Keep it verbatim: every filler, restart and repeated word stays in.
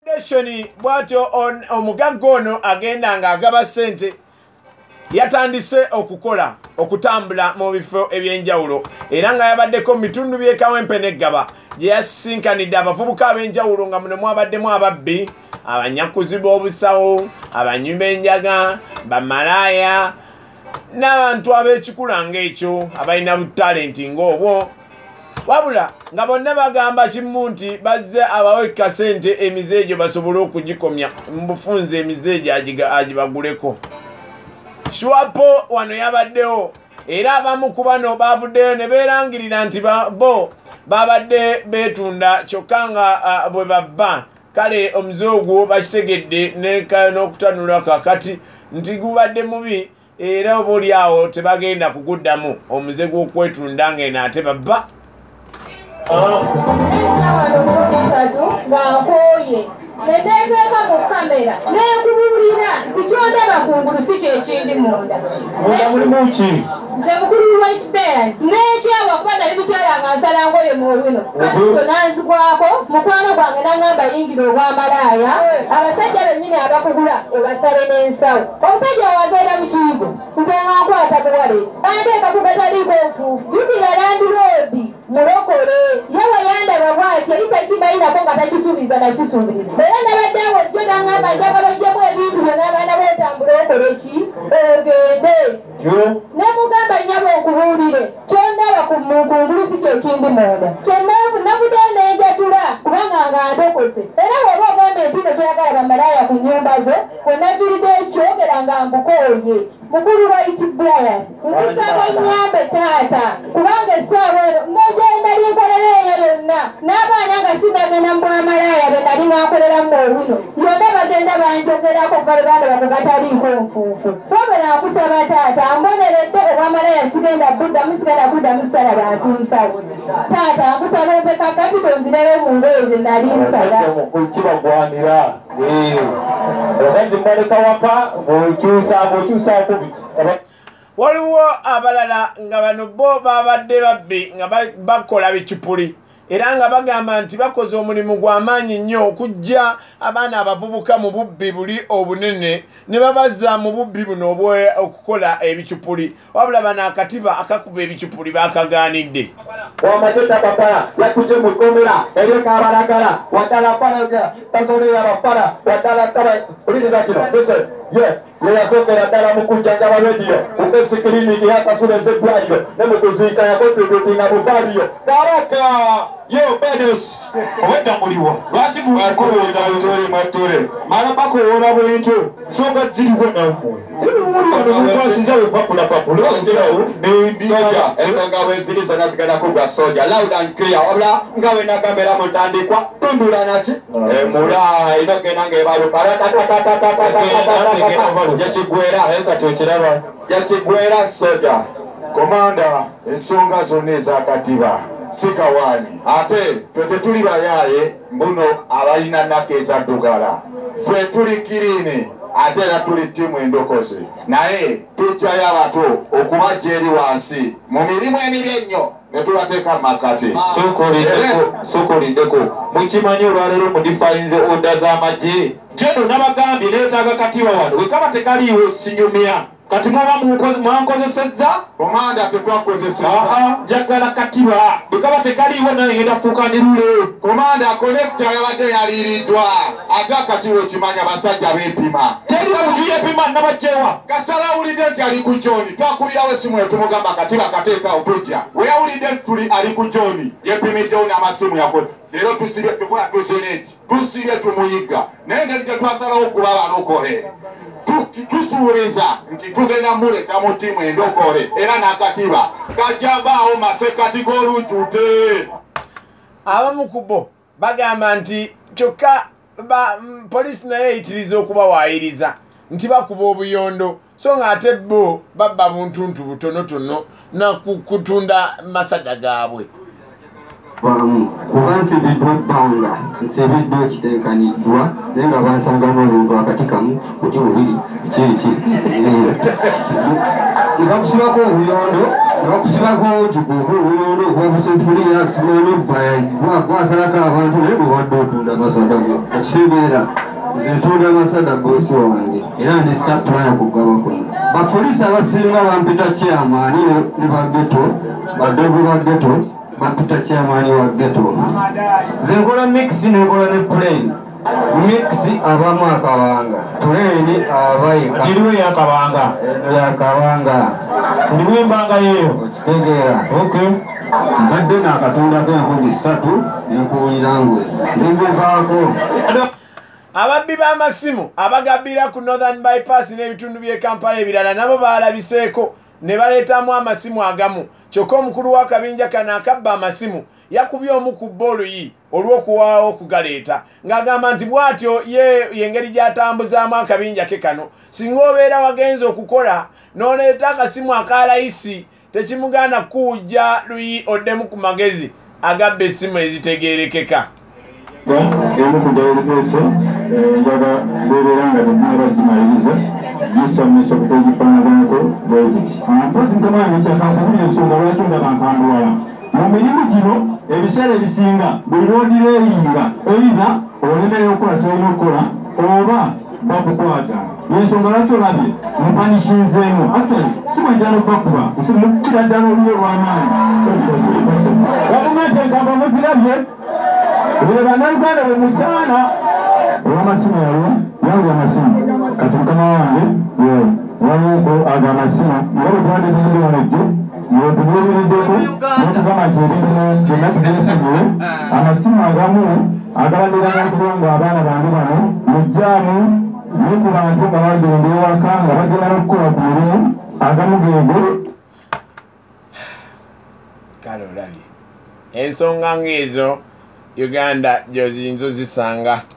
Shoni bwato on omugagga ono agenda nga agaba sente yatandise okukola okutambula mu bifo ebyenjawulo era nga yabaddeko mu bitundu by'e Kawempe n'Eggaba gye yasinkanidde abavubuka ab'enjawulo nga muno mwabaddemu ababbi abanyakuzi b'obusawo abanywi b'enjaga bamalaaya n'abantu ab'ekikula ng'ekyo abalina butalenti ng'obwo wabula nga bonna bagamba kimu nti bazze abaweka sente emizeejo basobole okugikomya mu bufunze emizeejo agibaguleko. Shwapo wano yabaddewo era abamu ku bano baavuddeyo ne beerangirira nti bo babadde beetunda kyokka nga bwe babba kale omuze ogwo bakitegedde n'okutanula kakati nti gubadde mubi era oba oli awo tebagenda kuguddamu omuze gw'okwetunda ng'eno ate babba. Neteeka mu kamera neekubuulira nti kyondaba kungulu si kyekindi munda. Nze mukulu w'ekibeera n'ekyawa kuba nali mukyala nga nsala ngoye mu wino katuto nanzigwako mukwano gwange n'angamba yingira obwamalaaya abasajja bennyini abakugula obasale n'ensawo omusajja wagenda mu kiyigo nze nga nkwata buwaleti anteeka ku gataliiko nfuufu jjukira landiroodi mulokole yawe yandaba bw'ati yali takimayinako nga takisuubiza nakisuubiriza era nabadde awo jjo n'angamba njagala ojjemu ebintu byonna abaana bootambula okole ki ogende nemugamba nnyabo nkubuulire kyonnaba kungulu si kyekindi munda kyenavuddeyo nenjatula kubanga nga ndokose era bw'oba ogamba enti no toyagala bamalaaya ku nnyumba zo wenaviridde kyogera nga mbukooye mukulu White Brian nkusaba nnyambe taata kubanga essaawa eno nogenda linkolera eyo yonna n'abaana nga sinagenda mu bwamalaaya be nali ngankoleramu owino yonna bagenda banjogerako valubanda bakugataliiko nfuufu wabera nkusaba taata mboneredde obwamalaaya sigenda buddamu sigenda kuddamu sala bantu nsawo taata nkusaba ompeka kapito nzirayo mu ngoye ze nali nsala kibagwanira okazi mbaleka waka bw'okyusa bw'okyusaako waliwo abalala nga bano bo babadde babbi nga bakola bicupuli era nga bagamba nti bakoze omulimu gw'amaanyi nnyo okujja abaana abavubuka mu bubbi buli obunene ne babazza mu bubbi buno okukola ebicupuli wabula bano akatiba akakuba ebicupuli bakagaanidde. Wamateta papara yakuje mu komera ereka abalagala wadala para tazoleya bapara wadala kaba uliza kino listen yeah yasokera ddala mu kujjanjaba rediyo ukesi kiriniki yasasula eddwaliro ne mu kuziika yakotegetinga bubaaliyo kabaka yo benes obedda muliwo lwaki mukolooza mutore mwatore mala bakowola bintu songa ziriwo nammwe mukwasiza bupapula papula soja ensonga weziri zonna zigenda kugwa soja loud and clear wabula nga bwe nagambera mutandikwa tundula naki mula inogenda ng'ebaluka yakigwera yakatwekiraba yakigwera soja komanda ensonga zonna ezakatiba sikawani ate ffe tetuli bayaaye mbuno abalina nnaka ezaddugala ffe tuli kirine ate era tuli ttiimu endokozi naye tujjayo abato okubajja eri wansi mu mirimu emibi ennyo ne tubateeka mu makati sokoliddeko mukimanyi olwaleero mu difayinze oda z'amagye jeno nabagambye neetaaga katiwa wano wekaba tekaliiwo sinyumya kati mwaba mwankozesezza komanda tetwakozesezza njagala katiba bwekaba tekaliiwo naye ngenda fuukanirule komanda konekita yabadde yaliiriddwa ate akatiwa okimanya basajja beepima teri muntu yeepima nabajjewa kasala awulidde nti ali ku joni twakubirawo essimu etumugamba katiba kateekaawo tujja we yawulidde tuli ali ku joni yeepimiddewo n'amasimu yakoze leero tusibye tukola tusineki tusibye tumuyiga naye ngeri gye twasalawo okuba balokole tusuuliza nti tugenda muleka mu ttiimu endokole era n'akatiba kajjabaawo masekati g'olujjute. Abamu ku bo bagamba nti kyokka poliisi naye eyitiriza okubawaayiriza nti bakuba obuyondo so nga ate bo babba buntuntu butonotono nakutunda masada gaabwe. kuba nsibiddwa ebbanga nsibiddwa ekiteekaniddwa naye nga bansanga n'oluntu akati kamu kuti bubiri kiri kiri bakusibako obuyondo bakusibako kikuku obuyondo bwabusefuliya kibono baya gwasalako abantu naye bwebadde otunda amasada go ekitegeera nze ntunda amasada bosi wange era ndi saplaya kugaba kuno bapoliisi abasinga bampita kyamaani ne bageto badego bageto bampita kyamaani wa geto nze nkola mix nekola ne plane mix abamu akabanga plane abayika ndiriwe yakabanga yakabanga ndiriwe embanga yeyo okitegeera okay nzadde nakatunda k'enkubi ssatu nenkuwulira ngozi nengevaako ababbi b'amasimu abagabbira ku Northern Bypass n'ebitundu by'e Kampala ebirala nabo baalabiseeko ne baleetamu amasimu agamu kyokka omukulu w'akabinja kano akabba amasimu yakubye omu ku boluyi olw'okuwaawo okugaleeta ng'agamba nti bw'atyo ye yengeri gy'atambuzaamu akabinja ke kano singa obeera wagenze okukola n'oleeta akasimu akalayisi tekimuganda kuujja luyi oddemu ku magezi agabba essimu ezitegeerekeka emu ku dayirizeeso njaga beebeera nga tetunaba gimaliriza gisomesa okutegifaanaganyako bwekiti mpozi nkamanya kyakankubuli ensonga lwaki ndakankanduwala mu mirimu gino ebiseera ebisinga buli lwodireeyinga eitha olemerera okukola kyolina okukola oba bakukwata yensonga lwaki olabye mupanishinzeemu actually simwejana okubakuba nsimukira ddala oluyo lw'amaanyi gavumenti enkamba muzirabye buli bannayuganda bwe musaana olw'amasimu yalwa yange amasimu kati mukama wange waliko ago amasimu nga bwe twaddetenedi wanojjo nwetubuuliriddeko n'okugamba nti ebintu byonna tubyesonyiwe amasimu agamu agalandiranga okuba nga abaana bange bano mujjaamu ne ku bantu nga bagenda ewaka nga bagenda n'okukola ku mirimu agamu geego kale olabye ensonga ng'ezo Uganda gy'ozinzo zisanga